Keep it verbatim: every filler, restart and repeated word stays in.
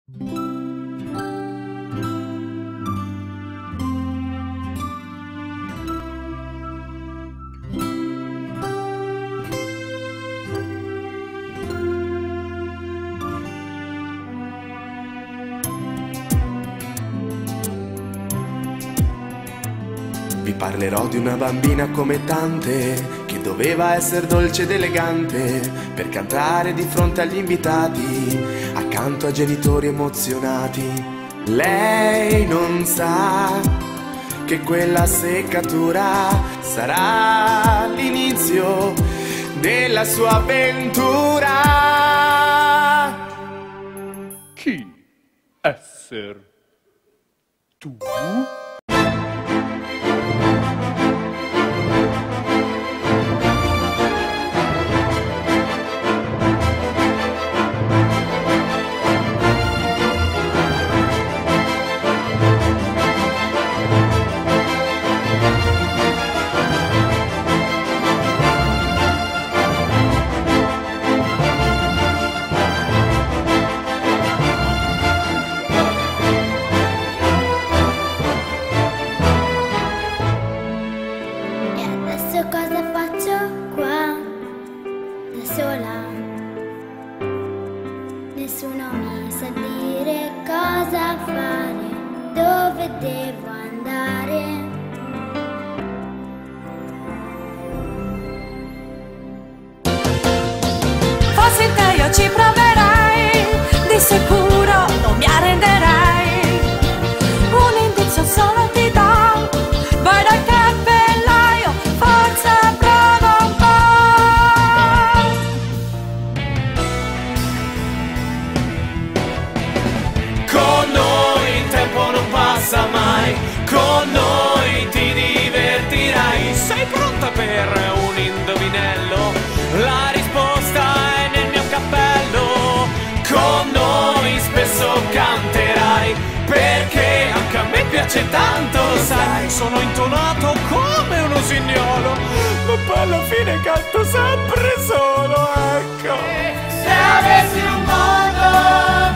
Vi parlerò di una bambina come tante, che doveva essere dolce ed elegante per cantare di fronte agli invitati, accanto a genitori emozionati. Lei non sa che quella seccatura sarà l'inizio della sua avventura. Chi esser tu? Cosa faccio qua da sola? Nessuno mi sa dire cosa fare, dove devo andare. Fossi in te io ci proverei, di sicuro non mi arrenderei. Un indizio solo ti do, vai dal cappellaio, forza prova un po'. Con noi il tempo non passa mai, con noi ti divertirai. Sei pronta per un indovinello? La risposta è nel mio cappello. Con noi spesso canterai, perché anche a me piace tanto, sai. Sono intonato come un usignolo, ma poi alla fine canto sempre solo, ecco. Se avessi un modo